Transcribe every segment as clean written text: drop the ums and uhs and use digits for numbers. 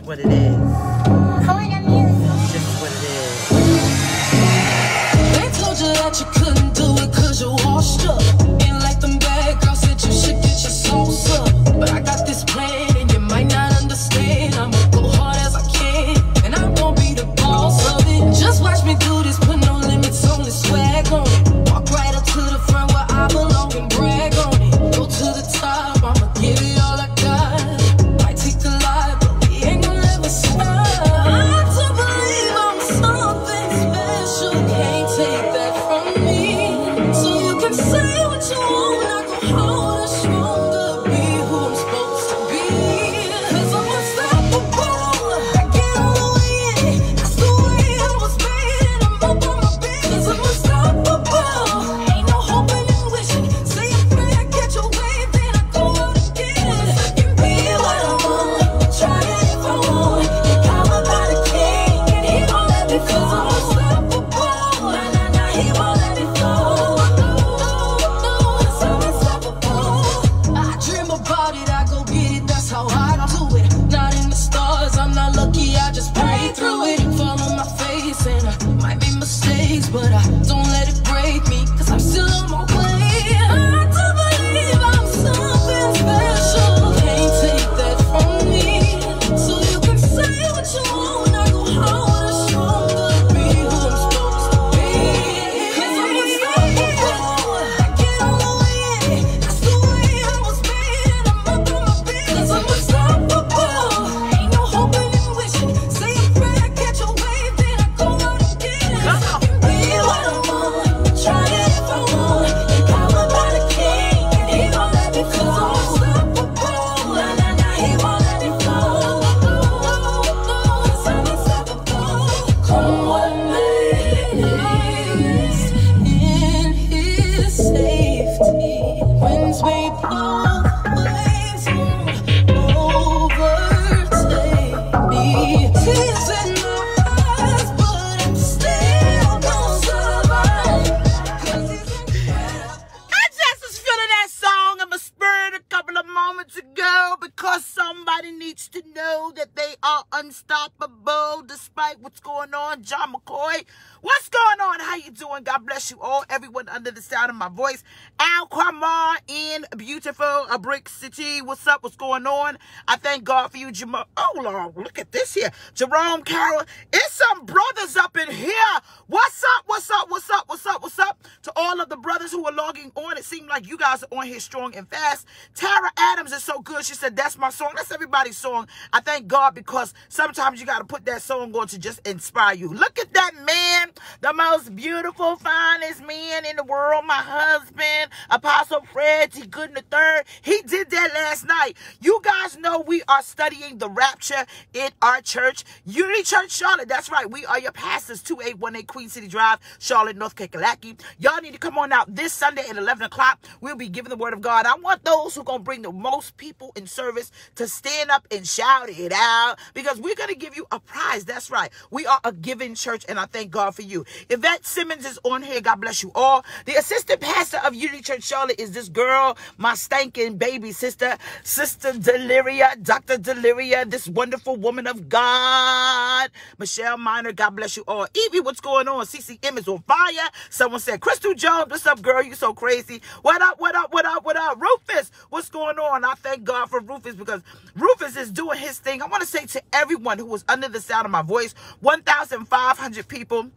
what it is. It's just what it is. They told you that you couldn't do it cause you washed up. Ain't like them bad girls said you should get your sauce up. But I got this plan and you might not understand. I'ma go hard as I can and I'm gonna be the boss of it. Just watch me do this, put no limits on the swag on it. Walk right up to the front where I belong and brag on it. Go to the top, I'ma give it all I got. Might take a lot, but we ain't gonna ever stop. I do believe I'm something special. Can't take that from me. So you can say what you want, I go harder, stronger, be who I'm supposed to be. Cause I'm unstoppable, I get all the way in. That's the way I was made and I'm up on my bed. Cause I'm unstoppable, ain't no hoping and wishing. Say a prayer, catch a wave, then I go out again. I can be what I want, try it if I want. Get powered by the king and he won't let me fall. I'm unstoppable, he won't let me fall. Cause I'm unstoppable. I dream about it, I go get it, that's how I do it. Not in the stars, I'm not lucky, I just pray through it. Fall on my face and I might make mistakes, but I don't let it break me, cause I'm still on my way. I do believe I'm something special. Can't take that from me. So you can say what you want, I go harder, stronger, be who I'm supposed to be. Cause I'm unstoppable, I get all the way in. That's the way I was made and I'm up on my bed. Cause I'm unstoppable, ain't no hoping and wishing. Say a prayer, catch a wave, then I go out again. I can be what I want, try it if I want. Get powered by the king and he won't let me fall. I'm unstoppable, he won't let me fall. Cause I'm unstoppable. Come what may, in his safety. Winds may blow, waves won't overtake me. Tears in my eyes, but I'm still gonna survive. Cause he's incredible. I just was feeling that song in my spirit a couple of moments ago because somebody needs to know that they are unstoppable despite what's going on. John McCoy, what's going on? How you doing? God bless you all. Everyone under the sound of my voice. Al Kwamar in beautiful Brick City. What's up? What's going on? I thank God for you, Jerome. Oh, Lord, look at this here. Jerome Carroll. It's some brothers up in here. What's up? What's up? What's up? What's up? What's up? To all of the brothers who are logging on, it seemed like you guys are on here strong and fast. Tara Adams is so good. She said, that's my song. That's everybody's song. I thank God because sometimes you got to put that song on to just inspire you. Look at that man, the most beautiful, finest man in the world, my husband, Apostle Fred T. Gooden III. He did that last night. You guys know we are studying the rapture in our church, Unity Church Charlotte. That's right. We are your pastors, 2818 Queen City Drive, Charlotte, North Kakalaki. Y'all need to come on out this Sunday at 11 o'clock. We'll be giving the word of God. I want those who are going to bring the most people in service to stand up and shout it out because we're going to give you a prize. That's right. We are a giving church, and I thank God for you. Yvette Simmons is on here. God bless you all. The assistant pastor of Unity Church Charlotte is this girl, my stinking baby sister, Sister Deliria, Dr. Deliria, this wonderful woman of God, Michelle Minor. God bless you all. Evie, what's going on? CCM is on fire. Someone said, Crystal Jones, what's up, girl? You so crazy. What up, what up, what up, what up? Rufus, what's going on? I thank God for Rufus because Rufus is doing his thing. I want to say to everyone who was under the sound of my voice, 1,500 people.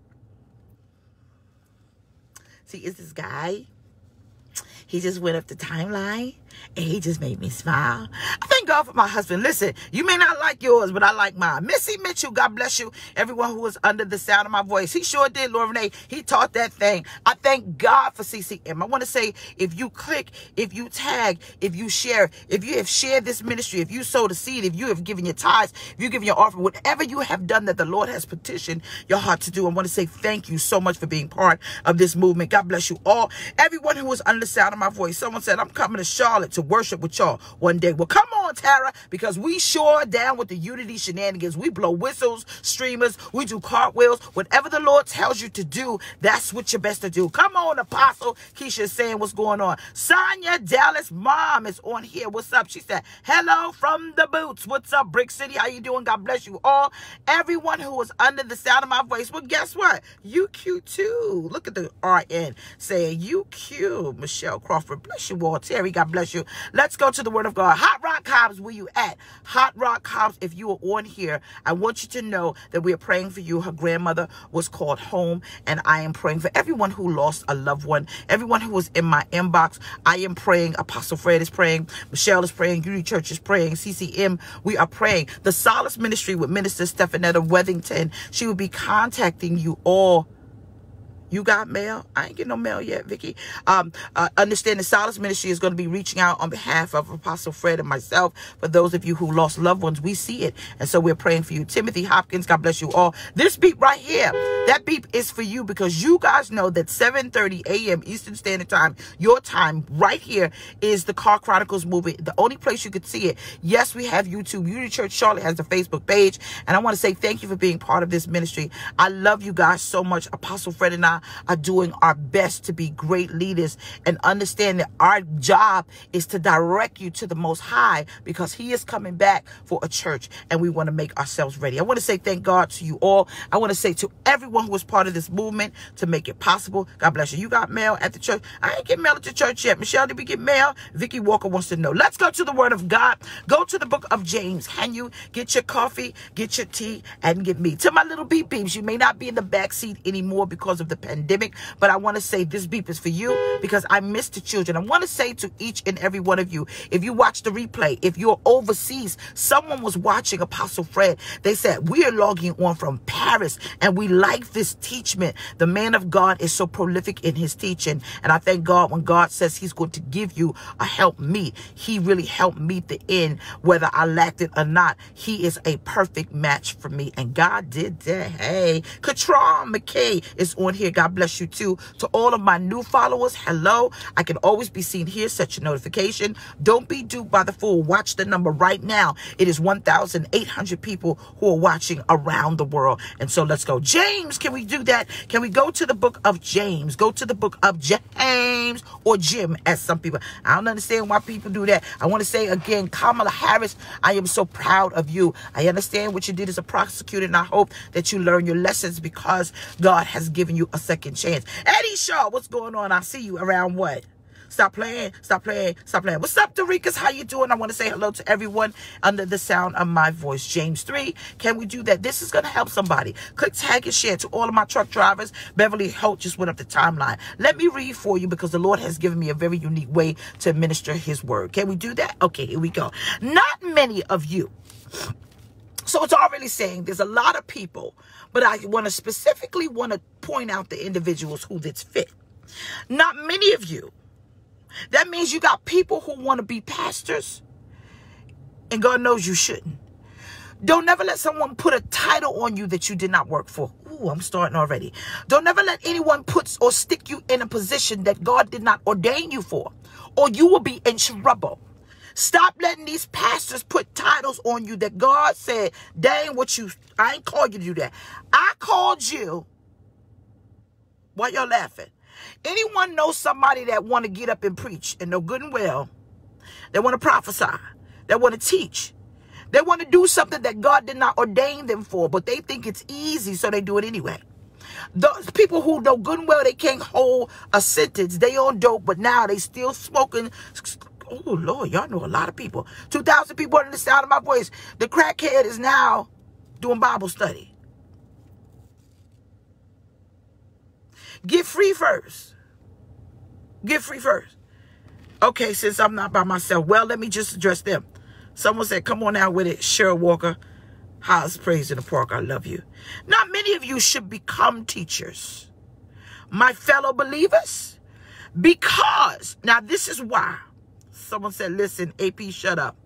See, it's this guy. He just went up the timeline and he just made me smile. I thank God for my husband. Listen, you may not like yours, but I like mine. Missy Mitchell, God bless you. Everyone who was under the sound of my voice. He sure did, Lord Renee. He taught that thing. I thank God for CCM. I want to say, if you click, if you tag, if you share, if you have shared this ministry, if you sowed a seed, if you have given your tithes, if you give your offering, whatever you have done that the Lord has petitioned your heart to do, I want to say thank you so much for being part of this movement. God bless you all. Everyone who was under the sound of my voice. Someone said, I'm coming to Charlotte. Charlotte to worship with y'all one day. Well, come on, Tara, because we sure down with the unity shenanigans. We blow whistles, streamers, we do cartwheels. Whatever the Lord tells you to do, that's what you're best to do. Come on, Apostle. Keisha is saying what's going on. Sonia Dallas mom is on here. What's up? She said, hello from the boots. What's up, Brick City? How you doing? God bless you all. Everyone who is under the sound of my voice. Well, guess what? You cute too. Look at the RN saying you cute. Michelle Crawford, bless you all. Terry, God bless you. Let's go to the word of God. Hot Rock Cobbs, where you at? Hot Rock Cobbs, if you are on here, I want you to know that we are praying for you. Her grandmother was called home, and I am praying for everyone who lost a loved one, everyone who was in my inbox. I am praying. Apostle Fred is praying. Michelle is praying. Unity Church is praying. CCM, we are praying. The Solace Ministry with Minister Stephanetta Weathington, she will be contacting you all. You got mail? I ain't get no mail yet, Vicky. Understand the Solace Ministry is going to be reaching out on behalf of Apostle Fred and myself. For those of you who lost loved ones, we see it. And so we're praying for you. Timothy Hopkins, God bless you all. This beep right here, that beep is for you because you guys know that 7:30 a.m. Eastern Standard Time, your time right here is the Car Chronicles movie. The only place you could see it. Yes, we have YouTube. Unity Church Charlotte has the Facebook page. And I want to say thank you for being part of this ministry. I love you guys so much. Apostle Fred and I are doing our best to be great leaders and understand that our job is to direct you to the Most High because he is coming back for a church and we want to make ourselves ready. I want to say thank God to you all. I want to say to everyone who was part of this movement to make it possible. God bless you. You got mail at the church? I ain't get mail at the church yet. Michelle, did we get mail? Vicky Walker wants to know. Let's go to the word of God. Go to the book of James. Can you get your coffee, get your tea, and get me? To my little beep beeps, you may not be in the back seat anymore because of the pandemic, but I want to say this beep is for you because I miss the children. I want to say to each and every one of you, if you watch the replay, if you're overseas, someone was watching Apostle Fred. They said, we are logging on from Paris and we like this teachment. The man of God is so prolific in his teaching. And I thank God when God says he's going to give you a help meet, he really helped meet the end, whether I lacked it or not. He is a perfect match for me. And God did that. Hey, Katron McKay is on here. God bless you too. To all of my new followers, hello. I can always be seen here. Set your notification. Don't be duped by the fool. Watch the number right now. It is 1,800 people who are watching around the world. And so let's go. James, can we do that? Can we go to the book of James? Go to the book of James or Jim, as some people. I don't understand why people do that. I want to say again, Kamala Harris, I am so proud of you. I understand what you did as a prosecutor, and I hope that you learn your lessons because God has given you a second chance. Eddie Shaw, what's going on? I see you around what? Stop playing, stop playing, stop playing. What's up, Dorikas? How you doing? I want to say hello to everyone under the sound of my voice. James 3, can we do that? This is going to help somebody. Click tag and share to all of my truck drivers. Beverly Holt just went up the timeline. Let me read for you because the Lord has given me a very unique way to minister his word. Can we do that? Okay, here we go. Not many of you. So it's already saying there's a lot of people, but I want to specifically point out the individuals who this fit. Not many of you. That means you got people who want to be pastors, and God knows you shouldn't. Don't never let someone put a title on you that you did not work for. Ooh, I'm starting already. Don't never let anyone put or stick you in a position that God did not ordain you for, or you will be in trouble. Stop letting these pastors put titles on you that God said, dang, I ain't called you to do that. I called you. Why y'all laughing? Anyone know somebody that want to get up and preach and know good and well, that want to prophesy, that want to teach, they want to do something that God did not ordain them for, but they think it's easy, so they do it anyway. Those people who know good and well they can't hold a sentence, they on dope, but now they still smoking. Oh, Lord, y'all know a lot of people. 2,000 people under the sound of my voice. The crackhead is now doing Bible study. Get free first. Get free first. Okay, since I'm not by myself, well, let me just address them. Someone said, come on out with it. Cheryl Walker, highest praise in the park. I love you. Not many of you should become teachers, my fellow believers, because, now this is why. Someone said, listen, AP, shut up.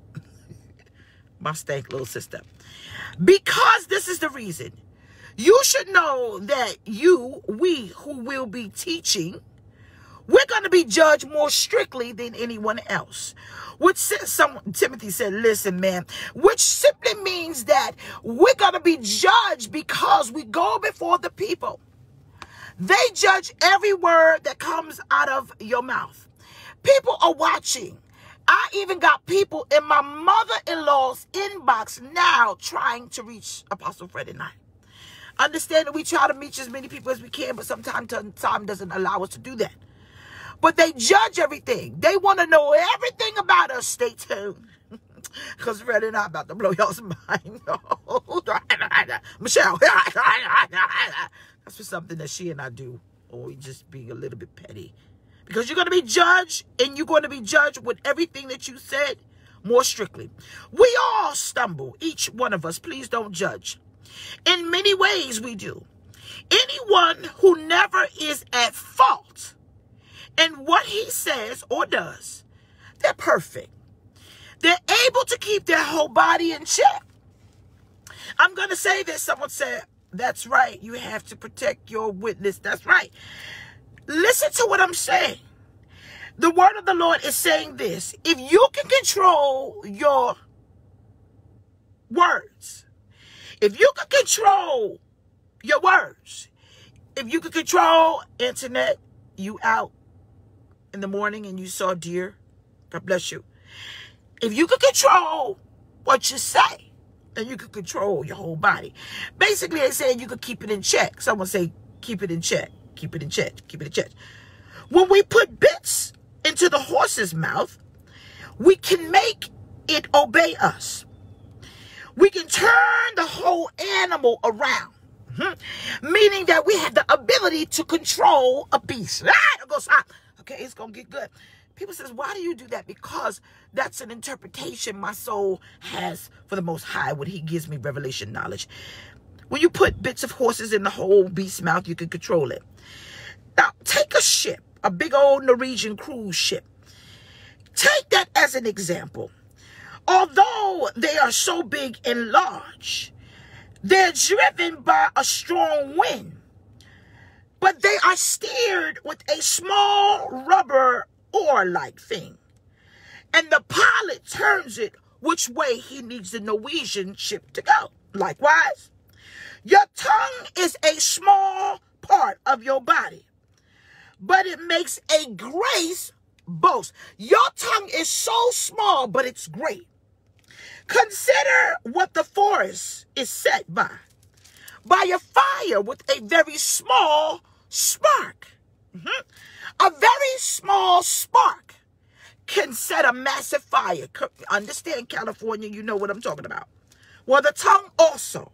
My stank little sister. Because this is the reason. You should know that we who will be teaching We're going to be judged more strictly than anyone else. Which Timothy said, listen, man, which simply means that we're going to be judged because we go before the people. They judge every word that comes out of your mouth. People are watching. I even got people in my mother-in-law's inbox now trying to reach Apostle Fred and I. Understand that we try to reach as many people as we can, but sometimes time doesn't allow us to do that. But they judge everything. They want to know everything about us. Stay tuned. Because Fred and I about to blow y'all's mind. Michelle. That's for something that she and I do. Or we just being a little bit petty. Because you're going to be judged. And you're going to be judged with everything that you said more strictly. We all stumble. Each one of us. Please don't judge. In many ways we do. Anyone who never is at fault in what he says or does, they're perfect. They're able to keep their whole body in check. I'm going to say this. Someone said, that's right. You have to protect your witness. That's right. Listen to what I'm saying. The word of the Lord is saying this. If you can control your words, if you can control your words, if you can control internet, you out in the morning and you saw deer, God bless you. If you can control what you say, then you can control your whole body. Basically, they say you could keep it in check. Someone say, keep it in check, keep it in check, keep it in check. When we put bits into the horse's mouth, we can make it obey us. We can turn the whole animal around. Meaning that we have the ability to control a beast. Okay, it's going to get good. People says, why do you do that? Because that's an interpretation my soul has for the Most High when he gives me revelation knowledge. When you put bits of horses in the whole beast's mouth, you can control it. Now, take a ship, a big old Norwegian cruise ship. Take that as an example. Although they are so big and large, they're driven by a strong wind. But they are steered with a small rubber oar-like thing. And the pilot turns it which way he needs the Norwegian ship to go. Likewise, your tongue is a small part of your body, but it makes a great boast. Your tongue is so small, but it's great. Consider what the forest is set by a fire with a very small spark. A very small spark can set a massive fire. Understand, California, you know what I'm talking about. Well, the tongue also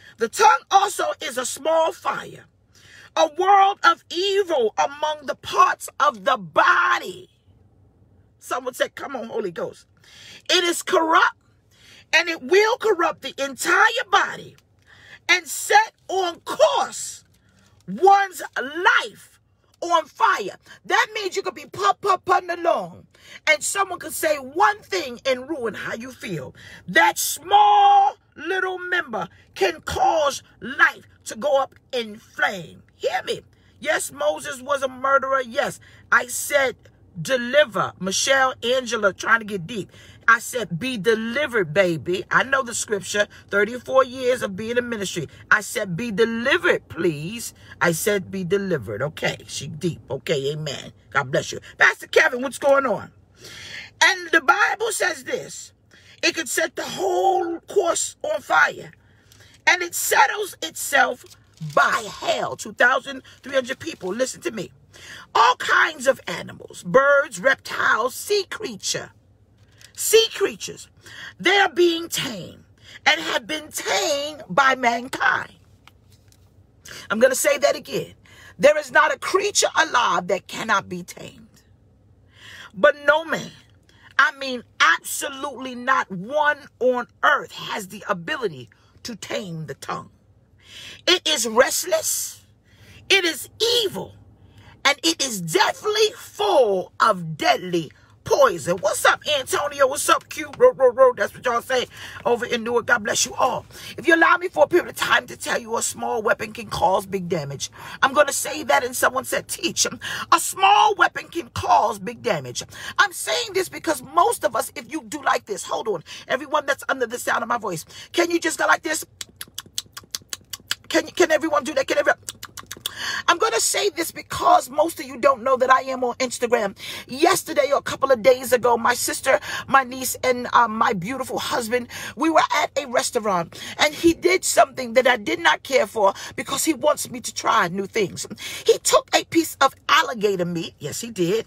is a small fire, a world of evil among the parts of the body. Someone said, come on, Holy Ghost. It is corrupt, and it will corrupt the entire body and set on course one's life on fire. That means you could be putting along, and someone could say one thing and ruin how you feel. That small little member can cause life to go up in flame. Hear me. Yes, Moses was a murderer. Yes, I said deliver. Michelle, Angela, trying to get deep. I said, be delivered, baby. I know the scripture, 34 years of being in ministry. I said, be delivered, please. I said, be delivered. Okay, she deep. Okay, amen. God bless you. Pastor Kevin, what's going on? And the Bible says this. It could set the whole course on fire. And it settles itself by hell. 2,300 people. Listen to me. All kinds of animals, birds, reptiles, sea creatures, they are being tamed and have been tamed by mankind. I'm going to say that again. There is not a creature alive that cannot be tamed. But no man, I mean absolutely not one on earth, has the ability to tame the tongue. It is restless, it is evil, and it is definitely full of deadly poison. What's up, Antonio? What's up, Q? That's what y'all say over in Newark. God bless you all. If you allow me for a period of time to tell you a small weapon can cause big damage, I'm going to say that, and someone said teach. A small weapon can cause big damage. I'm saying this because most of us, if you do like this, hold on, everyone that's under the sound of my voice, can you just go like this? Can everyone do that? Can everyone? I'm going to say this because most of you don't know that I am on Instagram. Yesterday or a couple of days ago, my sister, my niece, and my beautiful husband, we were at a restaurant, and he did something that I did not care for because he wants me to try new things. He took a piece of alligator meat. Yes, he did.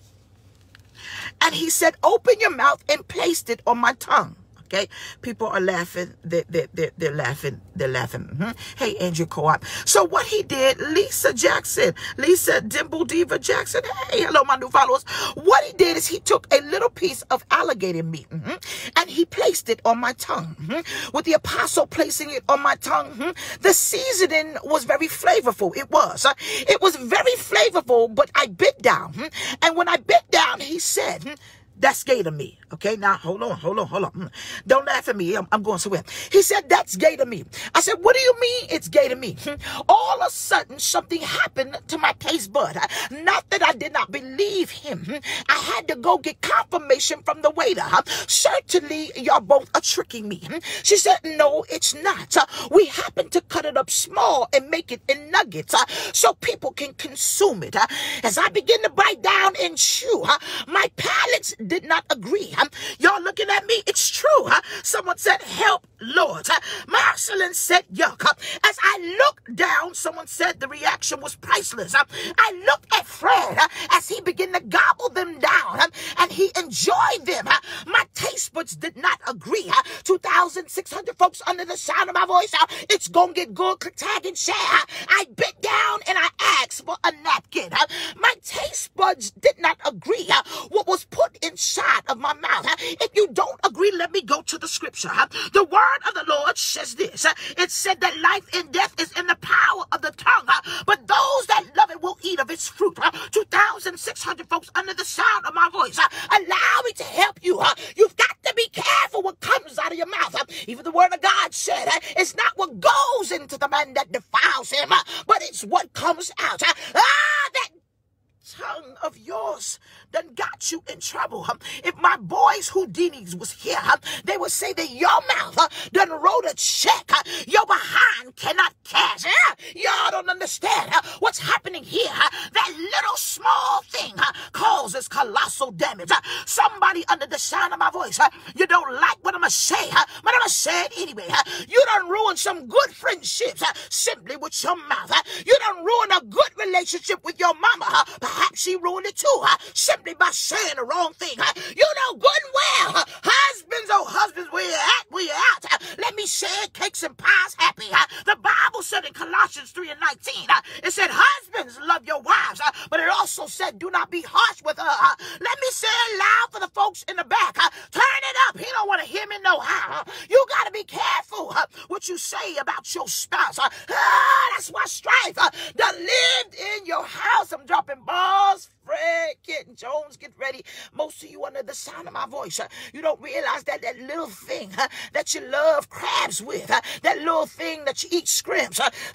And he said, open your mouth, and placed it on my tongue. Okay, people are laughing. They're laughing. They're laughing. Hey, Andrew Co-op. So what he did, Lisa Jackson, Lisa Dimple Diva Jackson. Hey, hello, my new followers. What he did is he took a little piece of alligator meat and he placed it on my tongue. With the apostle placing it on my tongue, the seasoning was very flavorful. It was. It was very flavorful, but I bit down. And when I bit down, he said, that's gator meat. Okay, now hold on. Don't laugh at me. I'm going somewhere. He said, that's gator meat. I said, what do you mean it's gator meat? All of a sudden, something happened to my taste bud. Not that I did not believe him. I had to go get confirmation from the waiter. Certainly, y'all both are tricking me. She said, no, it's not. We happen to cut it up small and make it in nuggets so people can consume it. As I begin to bite down and chew, my palates did not agree. Y'all looking at me? It's true. Someone said, help, Lord. Marceline said, yuck. As I looked down, someone said the reaction was priceless. I looked at Fred as he began to gobble them down and he enjoyed them. My taste buds did not agree. 2,600 folks under the sound of my voice. It's gonna get good. Click, tag, and share. I bit down and I asked for a napkin. My taste buds did not agree. What was put inside of my mouth. If you don't agree, let me go to the scripture. The word of the Lord says this. It said that life and death is in the power of the tongue, but those that love it will eat of its fruit. 2,600 folks under the sound of my voice. Allow me to help you. You've got to be careful what comes out of your mouth. Even the word of God said it's not what goes into the man that defiles him, but it's what comes out. That tongue of yours done got you in trouble. If my boys Houdinis was here, they would say that your mouth done wrote a check. Your behind cannot cash. Y'all don't understand what's happening here. That little small thing causes colossal damage. Somebody under the sound of my voice, you don't like what I'm going to say, but I'm going to say it anyway. You done ruined some good friendships simply with your mouth. You done ruined a good relationship with your mama. Perhaps she ruined it too, simply by saying the wrong thing. You know good and well, husbands, where you at? Where you at? Let me say it, cakes and pies happy. The Bible said in Colossians 3:19, it said, husbands, love your wives, but it also said, do not be harsh with her. Let me say it loud for the folks in the back. Turn it up. He don't want to hear me no how. You got to be careful what you say about your spouse. That's why strife that lived in your house. I'm dropping balls. Fred, Kitten, Jones, get ready. Most of you under the sound of my voice, you don't realize that that little thing that you love crabs with, that little thing that you eat scrimps,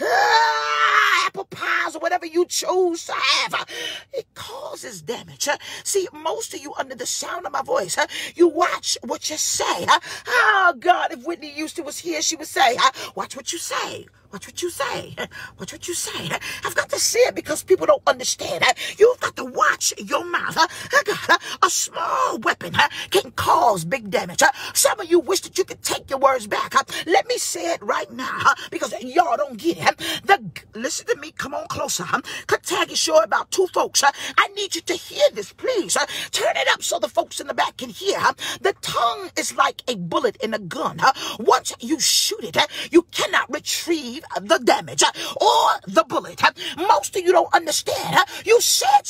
apple pies, or whatever you choose to have, it causes damage. See, most of you under the sound of my voice, you watch what you say. Oh, God, if Whitney Houston was here, she would say, watch what you say. Watch what you say. Watch what you say. I've got to say it because people don't understand. You've got to watch your mouth. A small weapon can cause big damage. Some of you wish that you could take your words back. Let me say it right now because y'all don't get it. Listen to me. Come on closer. Click, tag, and show about 2 folks. I need you to hear this, please. Turn it up so the folks in the back can hear. The tongue is like a bullet in a gun. Once you shoot it, you cannot retrieve the damage or the bullet. Most of you don't understand. You said something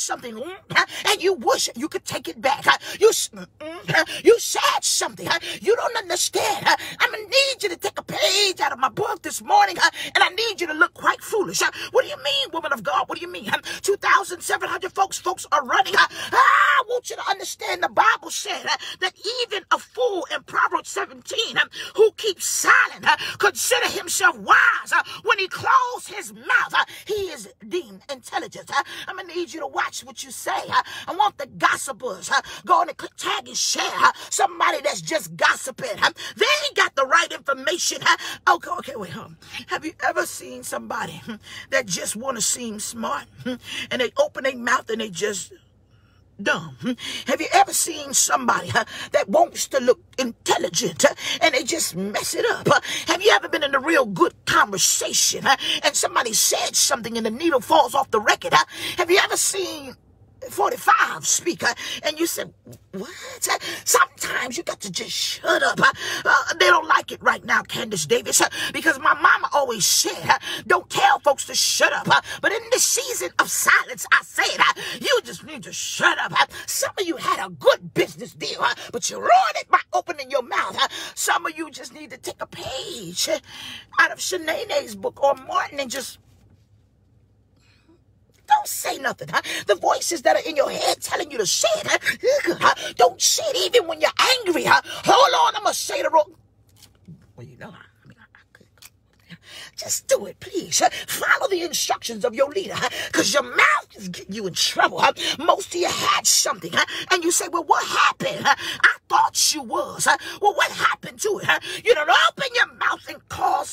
and you wish you could take it back. You said something you don't understand. I'm going to need you to take a page out of my book this morning, and I need you to look quite foolish. What do you mean, woman of God? What do you mean? 2,700 folks are running. I want you to understand the Bible said that even a fool in Proverbs 17 who keeps silent consider himself wise. When he closes his mouth, he is deemed intelligent. I'm going to need you to watch what you say. I want the gossipers go on and click tag and share somebody that's just gossiping. They ain't got the right information. Okay, wait, have you ever seen somebody that just want to seem smart and they open their mouth and they just dumb? Have you ever seen somebody that wants to look intelligent and they just mess it up? Have you ever been in a real good conversation and somebody said something and the needle falls off the record? Have you ever seen 45 speaker and you said, what? Sometimes you got to just shut up. They don't like it right now, Candace Davis, because my mama always said, don't tell folks to shut up. But in this season of silence, I said, you just need to shut up. Some of you had a good business deal, but you ruined it by opening your mouth. Some of you just need to take a page out of Shanae's book or Martin and just don't say nothing. The voices that are in your head telling you to say it, don't say it even when you're angry. Hold on, I'm going to say the wrong. Well, you know, I could. Just do it, please. Follow the instructions of your leader, because your mouth is getting you in trouble. Most of you had something, and you say, well, what happened? I thought you was. Well, what happened to it? You don't open your mouth and cause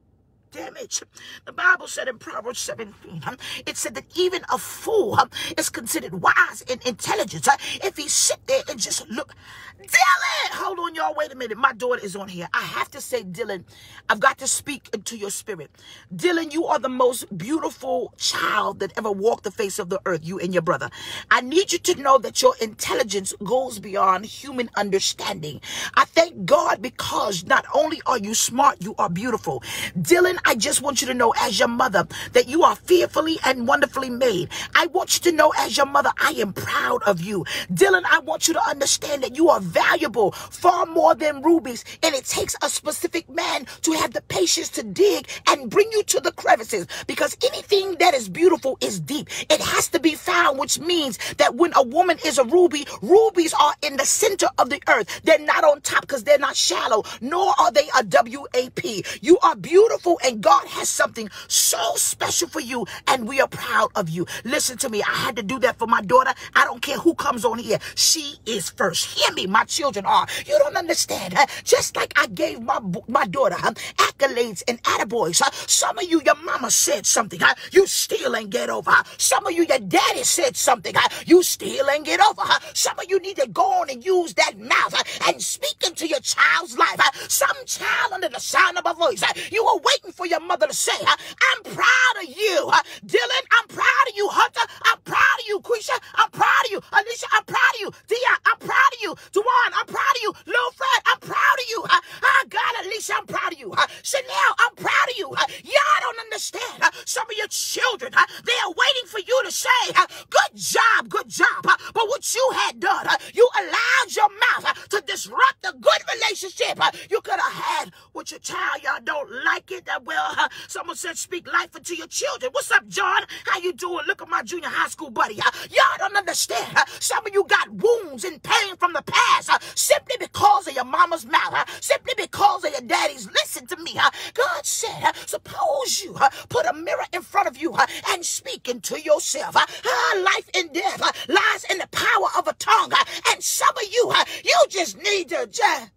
damage. The Bible said in Proverbs 17, it said that even a fool is considered wise and intelligent if he sit there and just look. Dylan, hold on, y'all. Wait a minute. My daughter is on here. I have to say, Dylan, I've got to speak into your spirit. Dylan, you are the most beautiful child that ever walked the face of the earth, you and your brother. I need you to know that your intelligence goes beyond human understanding. I thank God because not only are you smart, you are beautiful. Dylan, I just want you to know as your mother that you are fearfully and wonderfully made. I want you to know as your mother, I am proud of you. Dylan, I want you to understand that you are valuable, far more than rubies, and it takes a specific man to have the patience to dig and bring you to the crevices, because anything that is beautiful is deep. It has to be found, which means that when a woman is a ruby, rubies are in the center of the earth. They're not on top because they're not shallow, nor are they a WAP. You are beautiful, and God has something so special for you, and we are proud of you. Listen to me. I had to do that for my daughter. I don't care who comes on here. She is first. Hear me. My children are. You don't understand. Just like I gave my daughter accolades and attaboys. Some of you, your mama said something. You still ain't get over. Some of you, your daddy said something. You still ain't get over. Some of you need to go on and use that mouth and speak into your child's life. Some child under the sound of my voice, you were waiting for your mother to say, I'm proud of you. Dylan, I'm proud of you. Hunter, I'm proud of you. Quisha, I'm proud of you. Alicia, I'm proud of you. Dia, I'm proud of you. Duan, I'm proud of you. Lil Fred, I'm proud of you. God, Alicia, I'm proud of you. Chanel, I'm proud of you. Y'all don't understand. Some of your children, they are waiting for you to say, good job, good job. But what you had done, you allowed your mouth to disrupt the good relationship you could have had with your child. Y'all don't like it that well. Someone said, speak life into your children. What's up, John? How you doing? Look at my junior high school buddy. Y'all don't understand. Some of you got wounds and pain from the past simply because of your mama's mouth, simply because of your daddy's. Listen to me. God said, suppose you put a mirror in front of you and speak into yourself. Life and death lies in the power of a tongue. And some of you, you just need to just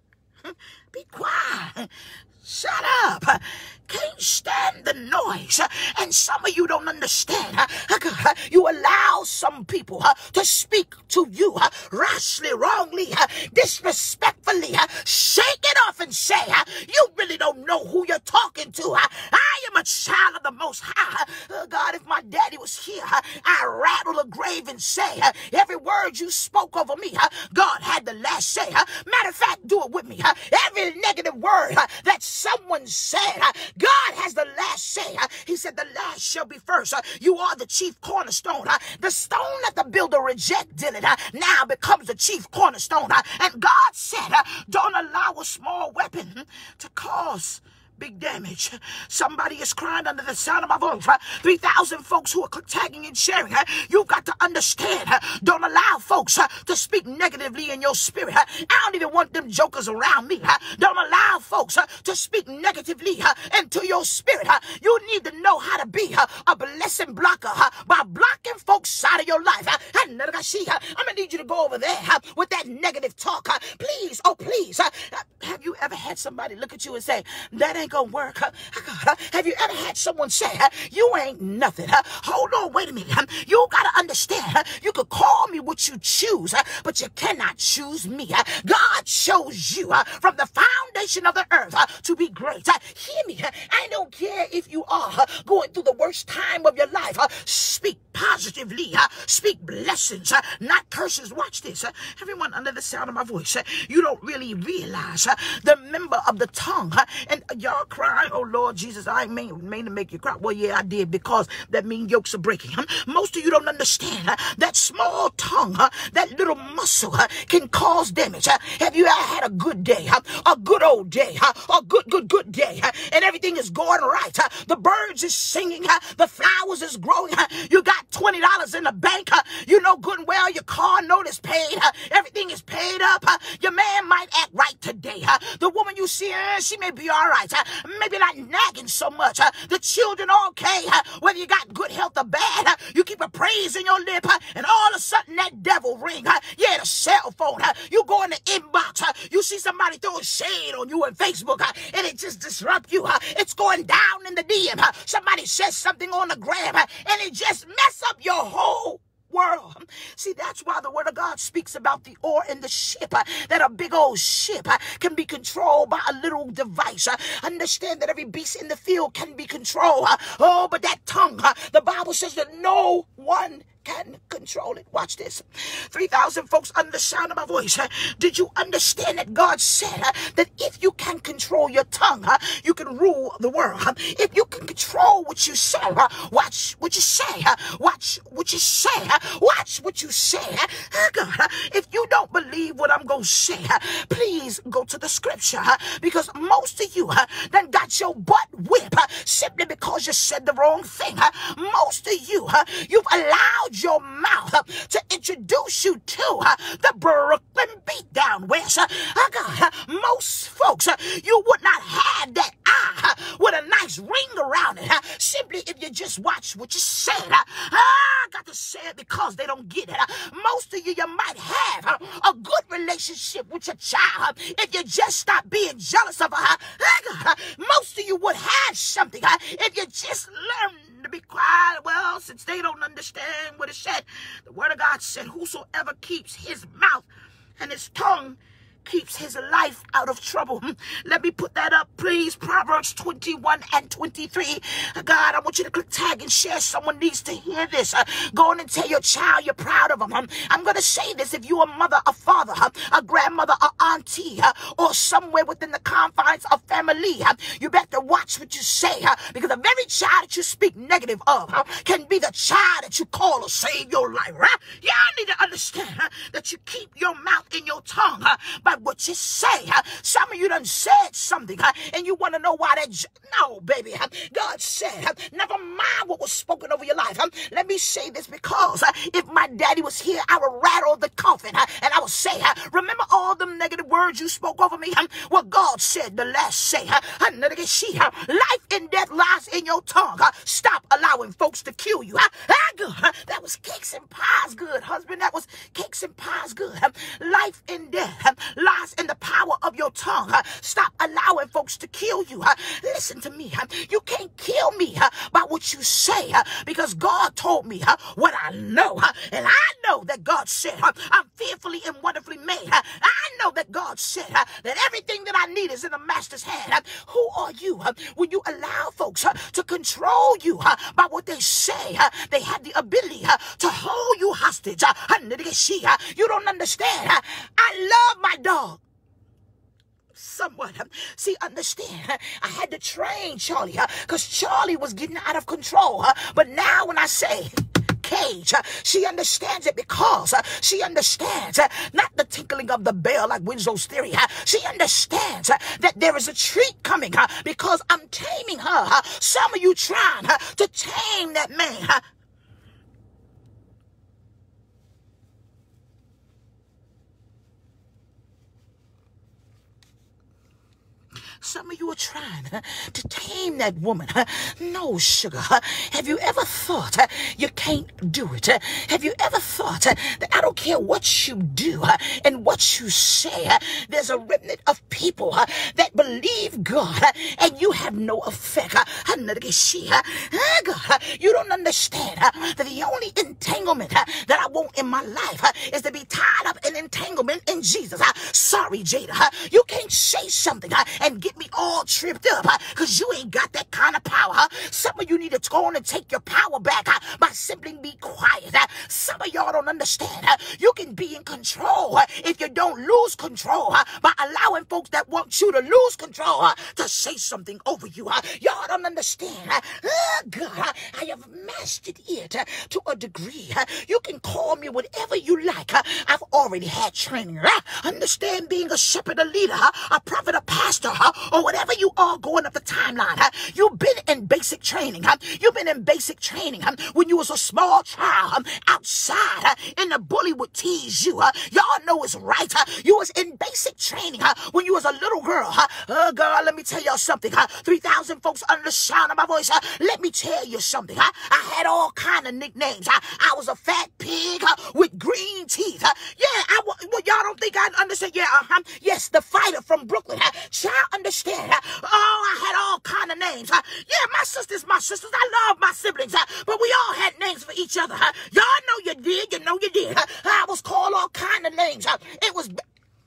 be quiet. Shut up. Can't stand the noise. And some of you don't understand. You allow some people to speak to you rashly, wrongly, disrespectfully. Shake it off and say, you really don't know who you're talking to. I am I'm a child of the Most High. God, if my daddy was here, I'd rattle the grave and say, every word you spoke over me, God had the last say. Matter of fact, do it with me. Every negative word that someone said, God has the last say. He said the last shall be first. You are the chief cornerstone. The stone that the builder rejected now becomes the chief cornerstone. And God said, don't allow a small weapon to cause big damage. Somebody is crying under the sound of my voice. 3,000 folks who are tagging and sharing. You've got to understand. Don't allow folks to speak negatively in your spirit. I don't even want them jokers around me. Don't allow folks to speak negatively into your spirit. You need to know how to be a blessing blocker by blocking folks out of your life. I'm going to need you to go over there with that negative talk. Please, oh please. Have you ever had somebody look at you and say, that ain't gonna work? Have you ever had someone say, you ain't nothing? Hold on, wait a minute. You gotta understand, you could call me what you choose, but you cannot choose me. God chose you from the foundation of the earth to be great. Hear me. I don't care if you are going through the worst time of your life. Speak positively. Speak blessings, not curses. Watch this. Everyone under the sound of my voice, you don't really realize the member of the tongue. And y'all cry, oh Lord Jesus, I ain't mean to make you cry. Well, yeah, I did, because that means yokes are breaking. Most of you don't understand that small tongue, that little muscle can cause damage. Have you ever had a good day, a good old day, a good day, and everything is going right? The birds is singing, the flowers is growing, you got $20 in the bank, you know good and well your car note is paid, everything is paid up, your man might act right today, the woman you see, she may be all right, maybe not nagging so much, the children okay, whether you got good health or bad, you keep a praise in your lip, and all of a sudden that devil ring, yeah, the cell phone, you go in the inbox, you see somebody throwing shade on you on Facebook, and it just disrupts you, it's going down in the DM, somebody says something on the gram, and it just mess up your whole world. See, that's why the word of God speaks about the oar in the ship, that a big old ship can be controlled by a little device. Understand that every beast in the field can be controlled. Oh, but that tongue, the Bible says that no one can control it. Watch this. 3,000 folks under the sound of my voice. Did you understand that God said that if you can control your tongue, you can rule the world? If you can control what you say, watch what you say. Watch what you say. Watch what you say. God, if you don't believe what I'm going to say, please go to the scripture, because most of you done got your butt whipped simply because you said the wrong thing. Most of you, you've allowed your mouth to introduce you to the Brooklyn Beatdown West. God, most folks, you would not have that eye with a nice ring around it simply if you just watch what you said. I got to say it because they don't get it. Most of you might have a good relationship with your child if you just stop being jealous of her. God, most of you would have something if you just learn to be quiet. Well, since they don't understand what it said, the word of God said, whosoever keeps his mouth and his tongue keeps his life out of trouble. Let me put that up, please. Proverbs 21 and 23. God, I want you to click tag and share. Someone needs to hear this. Go on and tell your child you're proud of them. I'm going to say this. If you're a mother, a father, a grandmother, a auntie, or somewhere within the confines of family, you better watch what you say, because the very child that you speak negative of can be the child that you call to save your life, right? Y'all need to understand that you keep your mouth and your tongue by what you say. Some of you done said something and you want to know why that. No, baby. God said, never mind what was spoken over your life. Let me say this, because if my daddy was here, I would rattle the coffin and I would say, remember all them negative words you spoke over me? Well, God said the last say. Life and death lies in your tongue. Stop allowing folks to kill you. That was cakes and pies good, husband. That was cakes and pies good. Life and death lies in the power of your tongue. Stop allowing folks to kill you. Listen to me. You can't kill me by what you say, because God told me what I know. And I know that God said I'm fearfully and wonderfully made. I know that God said that everything that I need is in the master's hand. Who are you when you allow folks to control you by what they say? They have the ability to hold you hostage. You don't understand. I love my dog. Somewhat. See, understand, I had to train Charlie because Charlie was getting out of control. But now when I say cage, she understands it because she understands not the tinkling of the bell like Winslow's theory. She understands that there is a treat coming because I'm taming her. Some of you trying to tame that man. Some of you are trying to tame that woman. No, sugar. Have you ever thought you can't do it? Have you ever thought that I don't care what you do and what you say, there's a remnant of people that believe God and you have no effect? God, you don't understand that the only entanglement that I want in my life is to be tied up in entanglement in Jesus. Sorry, Jada. You can't say something and get me all tripped up because you ain't got that kind of power. Some of you need to go on and take your power back by simply be quiet. Some of y'all don't understand. You can be in control if you don't lose control by allowing folks that want you to lose control to say something over you. Y'all don't understand. God, I have mastered it to a degree. You can call me whatever you like. I've already had training. Understand, being a shepherd, a leader, a prophet, a pastor, or whatever you are going up the timeline. You've been in basic training. You've been in basic training when you was a small child outside and the bully would tease you. Y'all know it's right. You was in basic training when you was a little girl. Oh, girl, let me tell y'all something. 3,000 folks under the sound of my voice. Let me tell you something. I had all kind of nicknames. I was a fat pig with green teeth. Yeah, well, y'all don't think I understand? Yeah, yes, the fighter from Brooklyn. Child, understand? Oh, I had all kind of names. Yeah, my sisters. I love my siblings, but we all had names for each other. Y'all know you did. You know you did. I was called all kind of names. It was...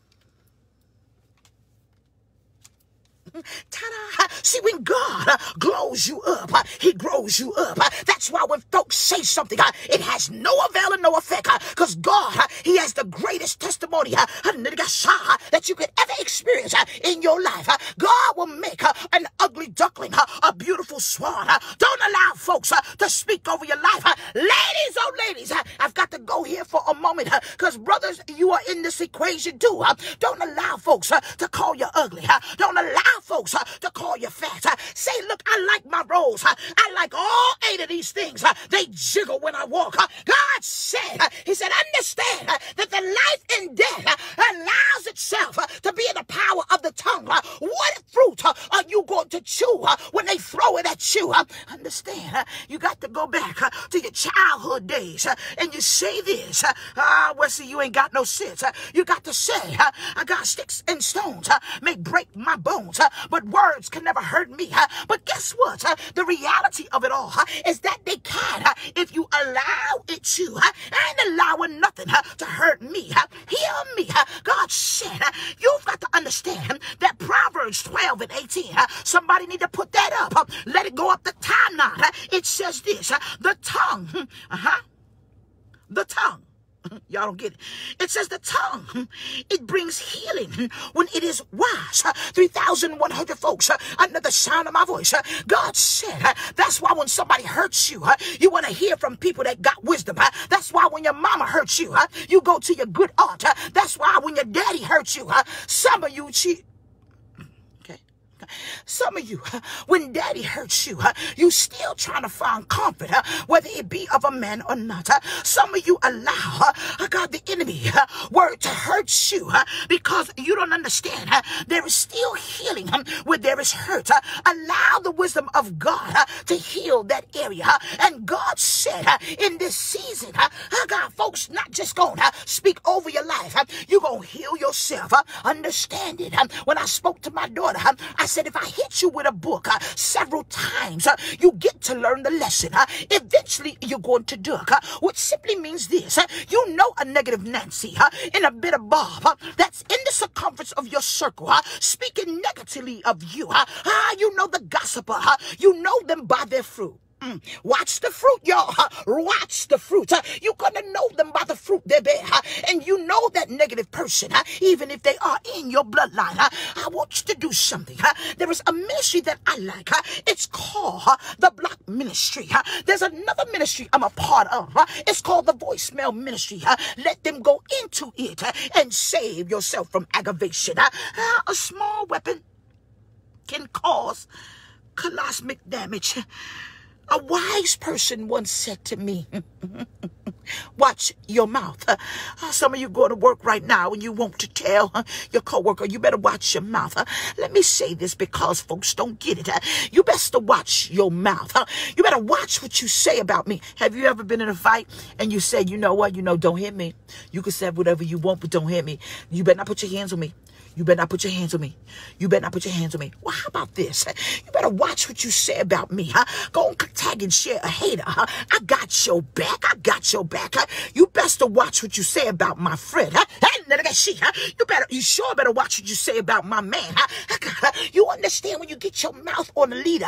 Ta-da! See, when God glows you up, he grows you up. That's why when folks say something, it has no avail and no effect, because God, he has the greatest testimony that you could ever experience in your life. God will make an ugly duckling a beautiful swan. Don't allow folks to speak over your life. Ladies, oh ladies, I've got to go here for a moment, because brothers, you are in this equation too. Don't allow folks to call you ugly. Don't allow folks to call you fat. Say, look, I like my rolls. I like all 8 of these things. They jiggle when I walk. God said, he said, understand that the life and death allows itself to be in the power of the tongue. What fruit are you going to chew when they throw it at you? Understand, you got to go back to your childhood days and you say this, Wesley, you ain't got no sense. You got to say, I got sticks and stones may break my bones, but words can never hurt me. But guess what? The reality of it all is that they can if you allow it to. I ain't allowing nothing to hurt me. Hear me. God said, you've got to understand that Proverbs 12 and 18, somebody need to put that up. Let it go up the timeline. It says this, the tongue, the tongue. Y'all don't get it. It says the tongue, it brings healing when it is wise. 3,100 folks under the sound of my voice. God said, that's why when somebody hurts you, you want to hear from people that got wisdom. That's why when your mama hurts you, you go to your good aunt. That's why when your daddy hurts you, some of you cheat. Some of you, when daddy hurts you, you still trying to find comfort, whether it be of a man or not. Some of you allow, God, the enemy word to hurt you because you don't understand. There is still healing where there is hurt. Allow the wisdom of God to heal that area. And God said in this season, God, folks, not just going to speak over your life. You're going to heal yourself. Understand it. When I spoke to my daughter, I said, if I hit you with a book several times, you get to learn the lesson. Eventually, you're going to duck, which simply means this. You know a negative Nancy in a bit of Bob that's in the circumference of your circle, speaking negatively of you. You know the gossiper. You know them by their fruit. Watch the fruit, y'all. Watch the fruit. You're going to know them by the fruit they bear. And you know that negative person, even if they are in your bloodline. I want you to do something. There is a ministry that I like. It's called the Block Ministry. There's another ministry I'm a part of. It's called the Voicemail Ministry. Let them go into it and save yourself from aggravation. A small weapon can cause cosmic damage. A wise person once said to me, watch your mouth. Some of you go to work right now and you want to tell your coworker, you better watch your mouth. Let me say this because folks don't get it. You best to watch your mouth. You better watch what you say about me. Have you ever been in a fight and you say, you know what, don't hit me. You can say whatever you want, but don't hit me. You better not put your hands on me. You better not put your hands on me. You better not put your hands on me. Well, how about this? You better watch what you say about me. Go and tag and share a hater. I got your back. I got your back. You best to watch what you say about my friend. You sure better watch what you say about my man. You understand when you get your mouth on the leader,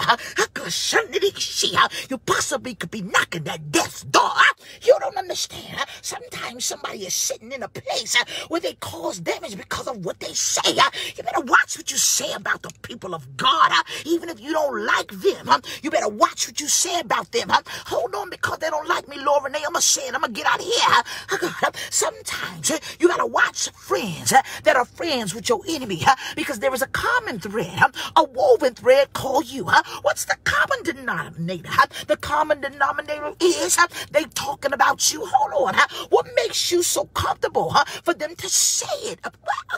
you possibly could be knocking that death's door. You don't understand. Sometimes somebody is sitting in a place where they cause damage because of what they say. You better watch what you say about the people of God. Even if you don't like them, you better watch what you say about them. Hold on, because they don't like me, Lord Renee. I'm going to say it. I'm going to get out of here. Sometimes you got to watch friends that are friends with your enemy because there is a common thread, a woven thread called you. What's the common denominator? The common denominator is they talking about you. Hold on. What makes you so comfortable for them to say it?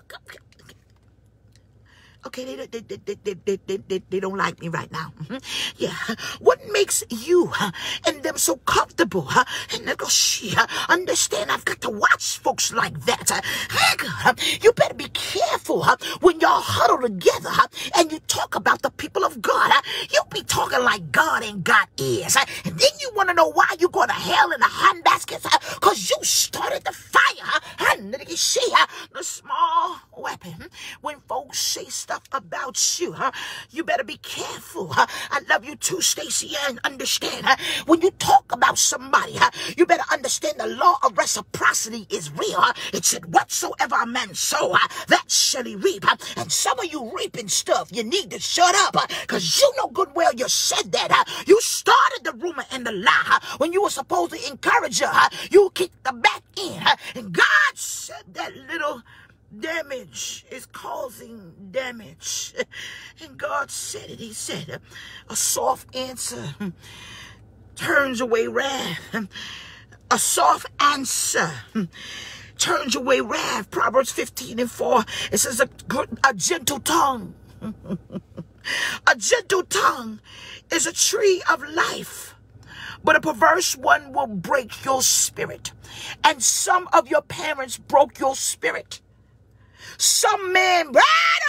Okay, they don't like me right now. Yeah. What makes you and them so comfortable? And they go, understand, I've got to watch folks like that. You better be careful when y'all huddle together and you talk about the people of God. You be talking like God ain't got ears. And then you want to know why you go to hell in the handbaskets? Because you started the fire. The small weapon. When folks say stuff about you, you better be careful. I love you too, Stacy, and understand when you talk about somebody, you better understand the law of reciprocity is real. It said, whatsoever a man sow, that shall he reap. And some of you reaping stuff, you need to shut up because you know good well you said that. You started the rumor and the lie when you were supposed to encourage her. You kicked the back in, and God said that little damage is causing damage. And God said it. He said, a soft answer turns away wrath. A soft answer turns away wrath. Proverbs 15:4. It says a gentle tongue. A gentle tongue is a tree of life, but a perverse one will break your spirit. And some of your parents broke your spirit. Some man broke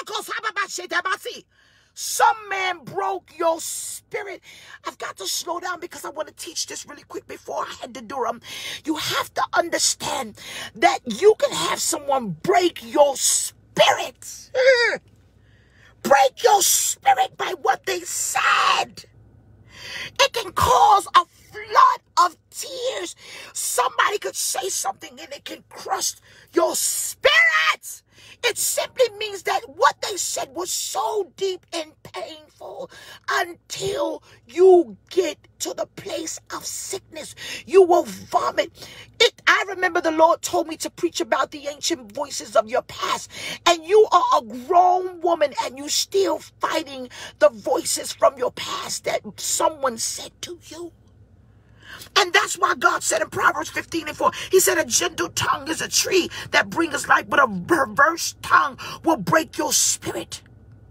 your spirit. I've got to slow down because I want to teach this really quick before I head to Durham. You have to understand that you can have someone break your spirit. Break your spirit by what they said. It can cause a flood of tears. Somebody could say something and it can crush your spirit. It simply means that what they said was so deep and painful until you get to the place of sickness. You will vomit. I remember the Lord told me to preach about the ancient voices of your past. And you are a grown woman and you still fighting the voices from your past that someone said to you. And that's why God said in Proverbs 15:4, he said, a gentle tongue is a tree that brings life, but a perverse tongue will break your spirit.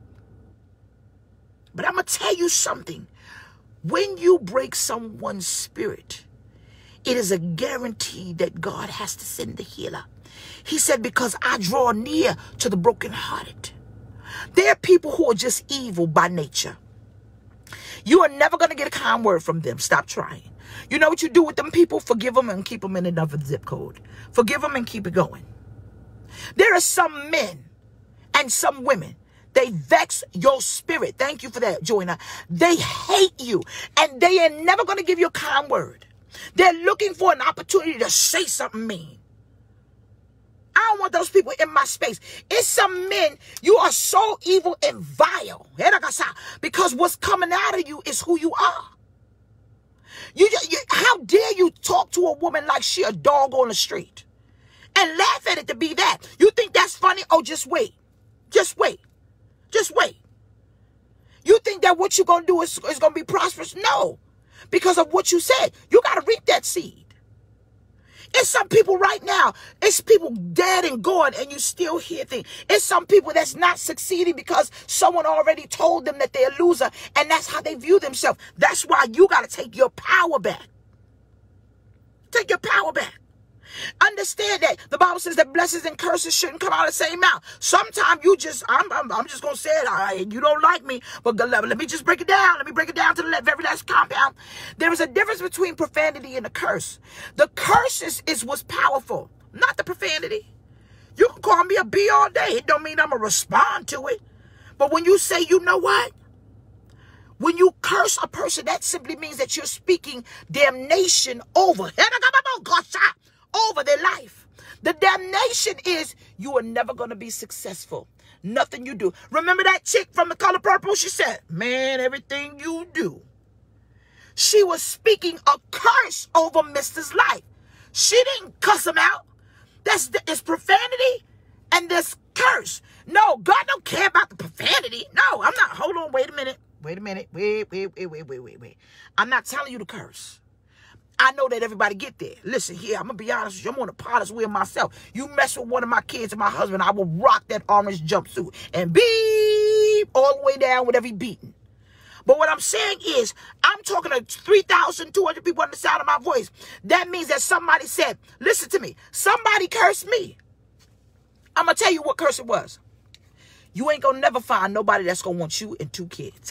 But I'm going to tell you something. When you break someone's spirit, it is a guarantee that God has to send the healer. He said, because I draw near to the brokenhearted. There are people who are just evil by nature. You are never going to get a kind word from them. Stop trying. You know what you do with them people? Forgive them and keep them in another zip code. Forgive them and keep it going. There are some men and some women. They vex your spirit. Thank you for that, Joanna. They hate you. And they are never going to give you a kind word. They're looking for an opportunity to say something mean. I don't want those people in my space. It's some men, you are so evil and vile. Because what's coming out of you is who you are. How dare you talk to a woman like she a dog on the street and laugh at it to be that? You think that's funny? Oh, just wait. Just wait. Just wait. You think that what you're going to do is going to be prosperous? No. Because of what you said. You got to reap that seed. It's some people right now, it's people dead and gone and you still hear things. It's some people that's not succeeding because someone already told them that they're a loser and that's how they view themselves. That's why you got to take your power back. Take your power back. Understand that the Bible says that blessings and curses shouldn't come out of the same mouth. Sometimes you just, I'm just going to say it. All right, you don't like me, but let me just break it down. Let me break it down to the very last compound. There is a difference between profanity and a curse. The curse is what's powerful, not the profanity. You can call me a B all day. It don't mean I'm going to respond to it. But when you say, you know what? When you curse a person, that simply means that you're speaking damnation over their life. The damnation is you are never going to be successful. Nothing you do. Remember that chick from The Color Purple? She said, man, everything you do. She was speaking a curse over Mr.'s life. She didn't cuss him out. It's profanity and this curse. No, God don't care about the profanity. No, I'm not. Hold on. Wait a minute. Wait. I'm not telling you to curse. I know that everybody get there. Listen here, I'm going to be honest with you. I'm on the potter's wheel myself. You mess with one of my kids and my husband, I will rock that orange jumpsuit and beep all the way down with every beating. But what I'm saying is, I'm talking to 3,200 people on the sound of my voice. That means that somebody said, listen to me, somebody cursed me. I'm going to tell you what curse it was. You ain't going to never find nobody that's going to want you and 2 kids.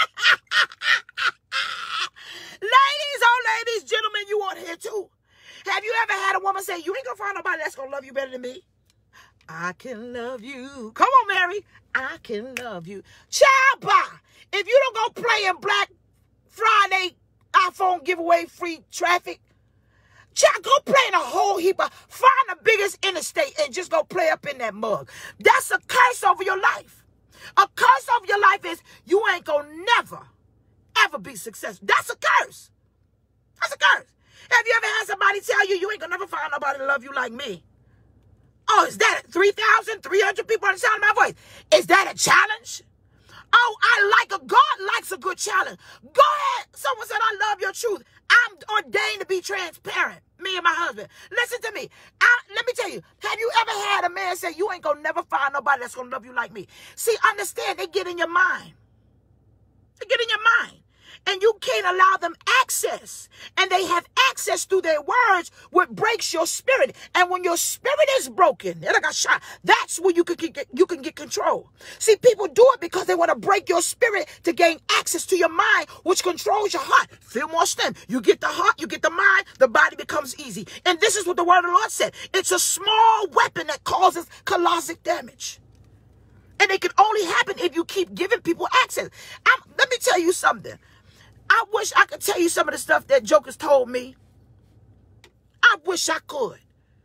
Ladies, gentlemen, you on here too. Have you ever had a woman say, you ain't gonna find nobody that's gonna love you better than me? I can love you. Come on, Mary. I can love you. Child, bye. If you don't go play in Black Friday iPhone giveaway free traffic, child, go play in a whole heap of, find the biggest interstate and just go play up in that mug. That's a curse over your life. A curse over your life is you ain't gonna never, ever be successful. That's a curse. That's a curse. Have you ever had somebody tell you, you ain't gonna never find nobody to love you like me? Oh, is that 3,300 people on the sound of my voice? Is that a challenge? Oh, God likes a good challenge. Go ahead. Someone said, I love your truth. I'm ordained to be transparent. Me and my husband. Listen to me. Let me tell you, have you ever had a man say, you ain't gonna never find nobody that's gonna love you like me? See, understand, they get in your mind. They get in your mind. And you can't allow them access. And they have access through their words, what breaks your spirit. And when your spirit is broken, that's when you can get control. See, people do it because they want to break your spirit to gain access to your mind, which controls your heart. Feel more strength. You get the heart, you get the mind, the body becomes easy. And this is what the word of the Lord said. It's a small weapon that causes colossal damage. And it can only happen if you keep giving people access. Let me tell you something. I wish I could tell you some of the stuff that jokers told me. I wish I could.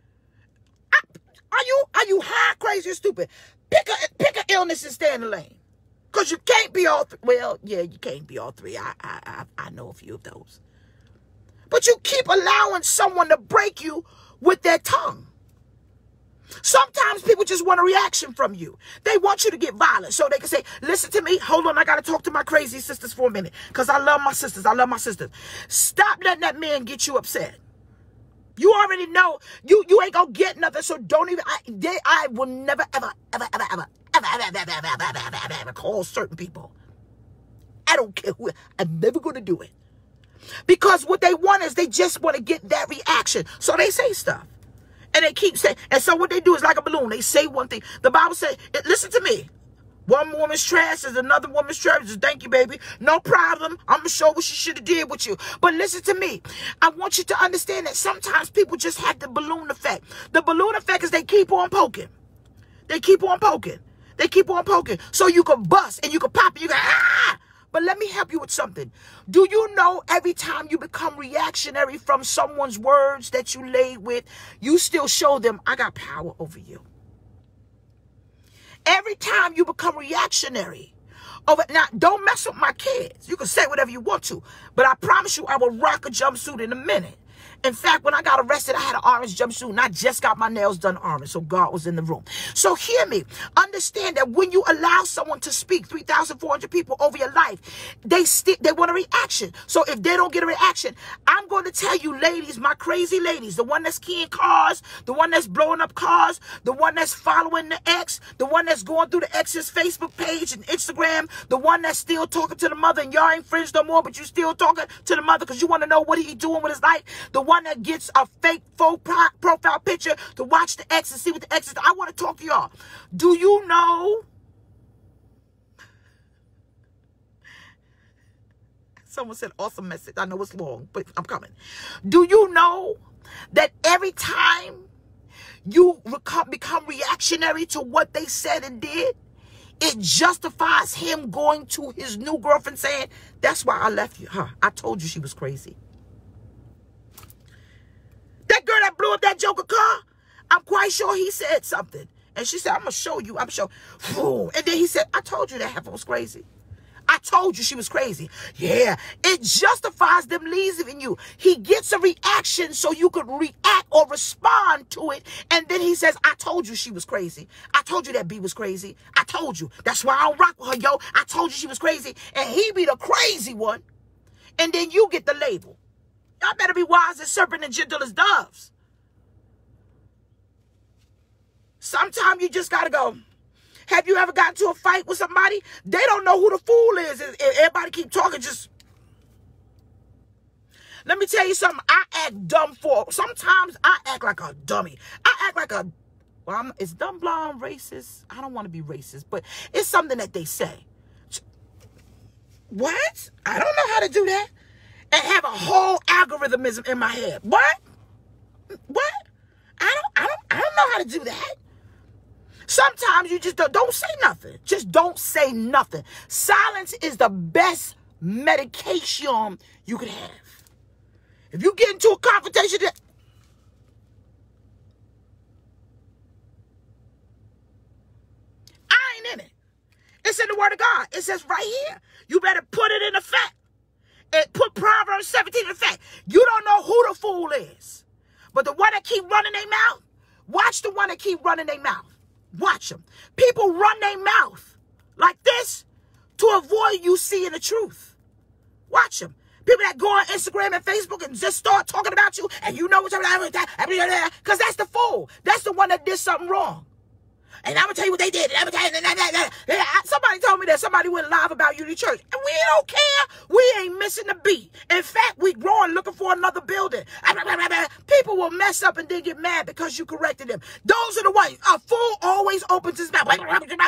Are you high, crazy, or stupid? Pick a illness and stay in the lane. Because you can't be all three. Well, yeah, you can't be all three. I know a few of those. But you keep allowing someone to break you with their tongue. Sometimes people just want a reaction from you. They want you to get violent so they can say, listen to me. Hold on, I got to talk to my crazy sisters for a minute. Because I love my sisters. I love my sisters. Stop letting that man get you upset. You already know you ain't going to get nothing. So don't even, I will never, ever call certain people. I don't care who. I'm never going to do it. Because what they want is they just want to get that reaction. So they say stuff. And they keep saying, and so what they do is like a balloon. They say one thing. The Bible says, listen to me. One woman's trash is another woman's trash. Thank you, baby. No problem. I'm going to show what she should have did with you. But listen to me. I want you to understand that sometimes people just have the balloon effect. The balloon effect is they keep on poking. They keep on poking. They keep on poking. So you can bust and you can pop and you can, ah! But let me help you with something. Do you know every time you become reactionary from someone's words that you laid with, you still show them, I got power over you. Every time you become reactionary over, now don't mess with my kids. You can say whatever you want to, but I promise you I will rock a jumpsuit in a minute. In fact, when I got arrested, I had an orange jumpsuit, and I just got my nails done orange, so God was in the room. So hear me. Understand that when you allow someone to speak, 3,400 people over your life, they want a reaction. So if they don't get a reaction, I'm going to tell you, ladies, my crazy ladies, the one that's keying cars, the one that's blowing up cars, the one that's following the ex, the one that's going through the ex's Facebook page and Instagram, the one that's still talking to the mother, and y'all ain't friends no more, but you still talking to the mother because you want to know what he doing with his life, the one that gets a fake faux profile picture to watch the ex and see what the ex is. I want to talk to y'all. Do you know? Someone said awesome message. I know it's long, but I'm coming. Do you know that every time you become reactionary to what they said and did, it justifies him going to his new girlfriend saying, that's why I left you. I told you she was crazy. That girl that blew up that Joker car, I'm quite sure he said something. And she said, I'm going to show you. I'm sure. And then he said, I told you that heifer was crazy. I told you she was crazy. Yeah. It justifies them leaving you. He gets a reaction so you could react or respond to it. And then he says, I told you she was crazy. I told you that B was crazy. I told you. That's why I don't rock with her, yo. I told you she was crazy. And he be the crazy one. And then you get the label. Y'all better be wise as serpent and gentle as doves. Sometimes you just got to go. Have you ever gotten to a fight with somebody? They don't know who the fool is. And everybody keep talking just. Let me tell you something. I act dumb for. Sometimes I act like a dummy. I act like a. Well, is dumb, blonde, racist? I don't want to be racist, but it's something that they say. What? I don't know how to do that. And have a whole algorithmism in my head. What? I don't know how to do that. Sometimes you just don't say nothing. Just don't say nothing. Silence is the best medication you can have. If you get into a confrontation, I ain't in it. It's in the Word of God. It says right here. You better put it in effect. And put Proverbs 17 in effect. You don't know who the fool is. But the one that keep running their mouth, watch the one that keep running their mouth. Watch them. People run their mouth like this to avoid you seeing the truth. Watch them. People that go on Instagram and Facebook and just start talking about you and you know what's because that's the fool. That's the one that did something wrong. And I'm going to tell you what they did. Somebody told me that somebody went live about you to church. And we don't care. We ain't missing a beat. In fact, we growing looking for another building. People will mess up and then get mad because you corrected them. Those are the ones. A fool always opens his mouth.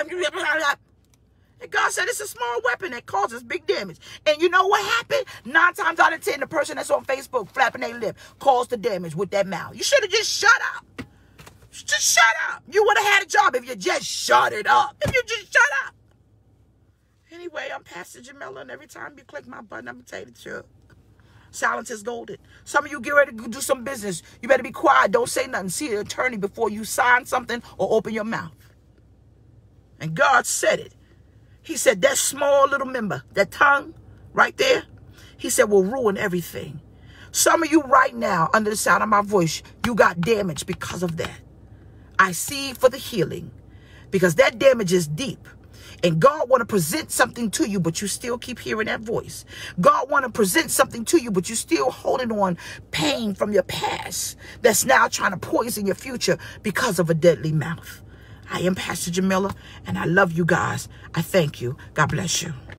And God said it's a small weapon that causes big damage. And you know what happened? 9 times out of 10, the person that's on Facebook flapping their lip caused the damage with that mouth. You should have just shut up. Just shut up. You would have had a job if you just shut it up. If you just shut up. Anyway, I'm Pastor Jamila, and every time you click my button, I'm going to tell you the truth. Silence is golden. Some of you get ready to do some business. You better be quiet. Don't say nothing. See an attorney before you sign something or open your mouth. And God said it. He said that small little member, that tongue right there, he said will ruin everything. Some of you right now, under the sound of my voice, you got damage because of that. I see for the healing, because that damage is deep. And God want to present something to you, but you still keep hearing that voice. God want to present something to you, but you're still holding on pain from your past that's now trying to poison your future because of a deadly mouth. I am Pastor Jamila, and I love you guys. I thank you. God bless you.